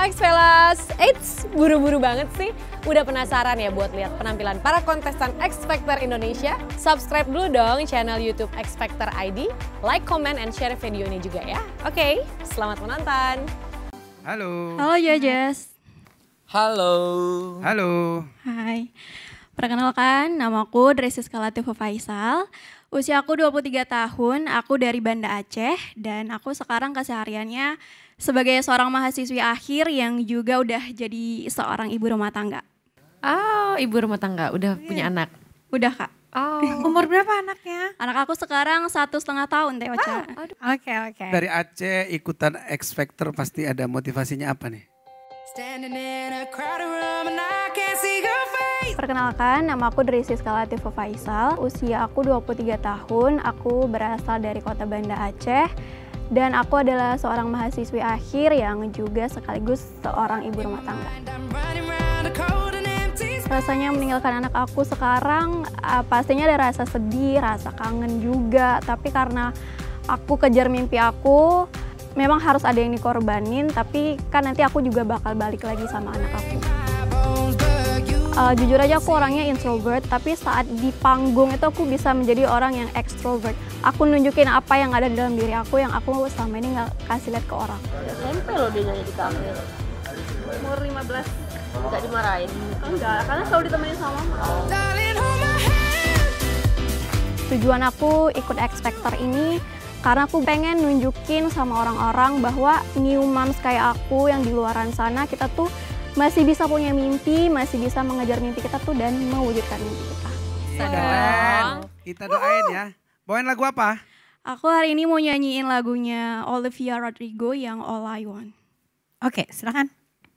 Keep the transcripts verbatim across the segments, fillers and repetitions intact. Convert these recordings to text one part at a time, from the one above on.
X-Fellas. Eits, buru-buru banget sih. Udah penasaran ya buat lihat penampilan para kontestan X Factor Indonesia? Subscribe dulu dong channel YouTube X Factor I D. Like, comment, and share video ini juga ya. Oke, selamat menonton. Halo. Halo Jojas. Halo. Halo. Hai. Perkenalkan, namaku Dresiska Latifa Faisal. Usia aku dua puluh tiga tahun, aku dari Banda Aceh. Dan aku sekarang kesehariannya sebagai seorang mahasiswi akhir yang juga udah jadi seorang ibu rumah tangga. Oh, ibu rumah tangga, udah yeah. punya anak? Udah Kak. Oh. Umur berapa anaknya? Anak aku sekarang satu setengah tahun Teh Ocha. Oke oh, oke. Okay, okay. Dari Aceh ikutan X Factor pasti ada motivasinya apa nih? Perkenalkan, nama aku Dresiska Latifa Faisal. Usia aku dua puluh tiga tahun, aku berasal dari kota Banda Aceh. Dan aku adalah seorang mahasiswi akhir yang juga sekaligus seorang ibu rumah tangga. Rasanya meninggalkan anak aku sekarang, uh, pastinya ada rasa sedih, rasa kangen juga. Tapi karena aku kejar mimpi aku, memang harus ada yang dikorbanin, tapi kan nanti aku juga bakal balik lagi sama anak aku. Uh, jujur aja aku orangnya introvert, tapi saat di panggung itu aku bisa menjadi orang yang extrovert. Aku nunjukin apa yang ada di dalam diri aku yang aku selama ini nggak kasih lihat ke orang. S M P loh dia nyanyi di kafe. Umur lima belas nggak dimarahin? Enggak, karena selalu ditemenin sama mama. Tujuan aku ikut X Factor ini karena aku pengen nunjukin sama orang-orang bahwa new moms kayak aku yang di luaran sana, kita tuh masih bisa punya mimpi, masih bisa mengejar mimpi kita tuh dan mewujudkan mimpi kita. Keren. Kita doain ya. Bawain lagu apa? Aku hari ini mau nyanyiin lagunya Olivia Rodrigo yang All I Want. Oke, silakan.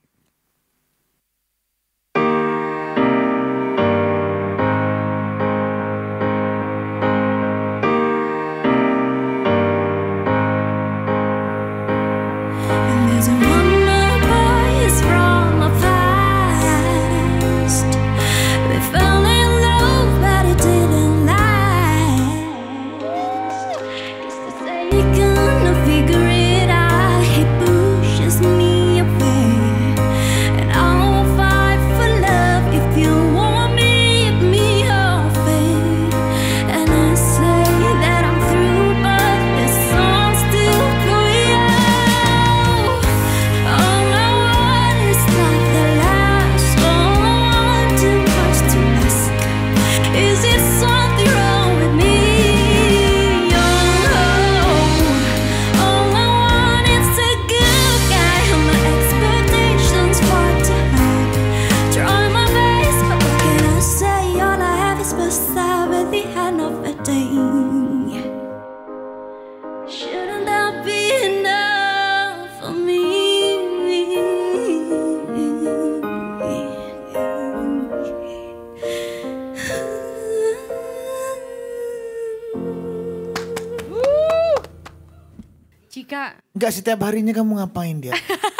Cika. Enggak, setiap harinya kamu ngapain dia?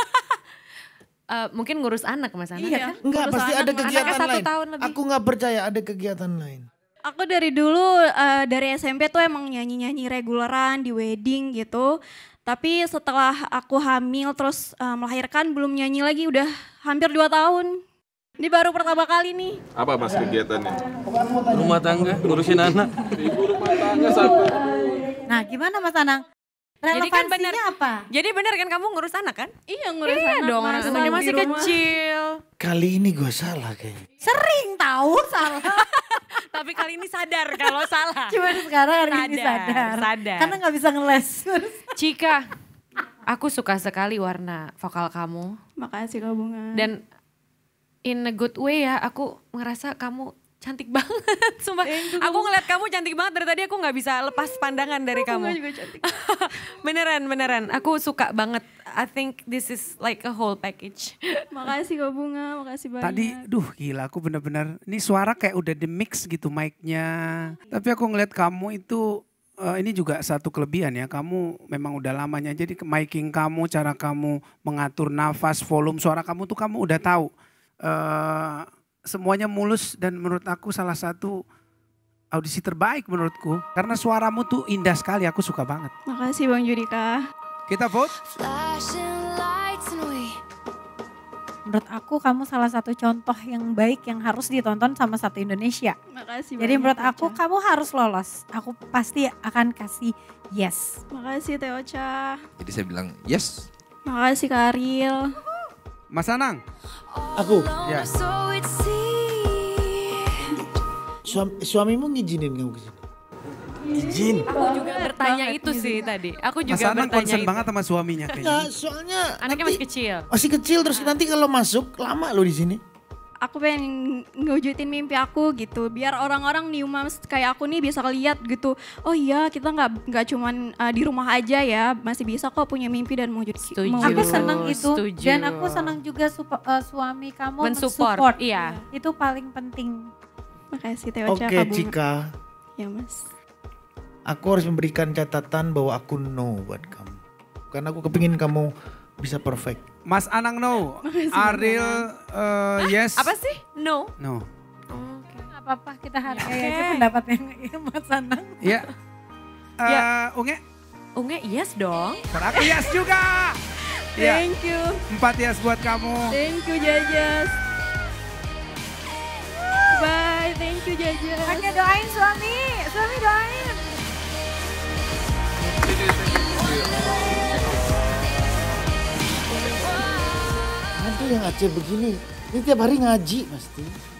uh, mungkin ngurus anak Mas Ana. Iya, kan? Enggak, pasti ada kegiatan lain. Aku nggak percaya ada kegiatan lain. Aku dari dulu, uh, dari S M P tuh emang nyanyi-nyanyi reguleran di wedding gitu. Tapi setelah aku hamil terus uh, melahirkan belum nyanyi lagi udah hampir dua tahun. Ini baru pertama kali nih. Apa Mas kegiatannya? Rumah tangga, ngurusin anak. Ibu rumah tangga sampai. Nah gimana Mas Anang? Jadi kan bener, apa? Jadi bener kan kamu ngurus anak kan? Iya ngurus iya anak. Dong, anaknya masih kecil. Kali ini gue salah kayaknya. Sering tahu salah. Tapi kali ini sadar kalau salah. Cuma sekarang hari sadar, ini sadar. Sadar. Karena gak bisa ngeles. Cika, aku suka sekali warna vokal kamu. Makasih Kak Bunga. Dan in a good way ya, aku ngerasa kamu cantik banget. Sumpah, aku ngeliat kamu cantik banget dari tadi aku gak bisa lepas pandangan dari aku kamu. Aku juga cantik. Beneran, beneran. Aku suka banget. I think this is like a whole package. Makasih Kak Bunga, makasih banyak. Tadi, duh gila aku bener-bener, ini suara kayak udah di mix gitu mic-nya. Tapi aku ngeliat kamu itu, uh, ini juga satu kelebihan ya. Kamu memang udah lamanya, jadi miking kamu, cara kamu mengatur nafas, volume suara kamu tuh kamu udah tahu. Uh, semuanya mulus dan menurut aku salah satu audisi terbaik menurutku. Karena suaramu tuh indah sekali, aku suka banget. Makasih Bang Judika. Kita vote. Menurut aku kamu salah satu contoh yang baik yang harus ditonton sama satu Indonesia. Makasih Jadi banyak, menurut Teh aku Ocha. kamu harus lolos. Aku pasti akan kasih yes. Makasih Teh Ocha. Jadi saya bilang yes. Makasih Kak Ariel. Mas Anang. Aku. Ya. Suam, suamimu ngizinin kamu ke sini? Izin. Aku juga bertanya itu sih tadi. Aku Mas juga Anang bertanya concern itu. banget sama suaminya kayaknya. Enggak, soalnya Anaknya nanti masih kecil. masih kecil terus nanti kalau masuk lama lo di sini. Aku pengen ngewujudin mimpi aku gitu, biar orang-orang new moms kayak aku nih bisa lihat gitu. Oh iya, kita nggak nggak cuman uh, di rumah aja ya, masih bisa kok punya mimpi dan mewujud. Setuju. Aku senang itu Setuju. dan aku senang juga supo- uh, suami kamu mensupport. mensupport. Iya. Itu paling penting. Makasih Teh Oke Ocha, Kak Bunga. Cika, Ya Mas. aku harus memberikan catatan bahwa aku no buat kamu. Karena aku kepingin kamu bisa perfect. Mas Anang no. Ariel uh, yes. Apa sih? No. No. Gak apa-apa kita hargai aja pendapat yang Mas Anang. Ya. Uh, Ya. Unge. Unge yes dong. For aku yes juga. Ya. Thank you. Empat yes buat kamu. Thank you Jajas. Bye, thank you Jajas. Hanya doain suami, suami doain. Aduh yang Aceh begini, ini tiap hari ngaji pasti.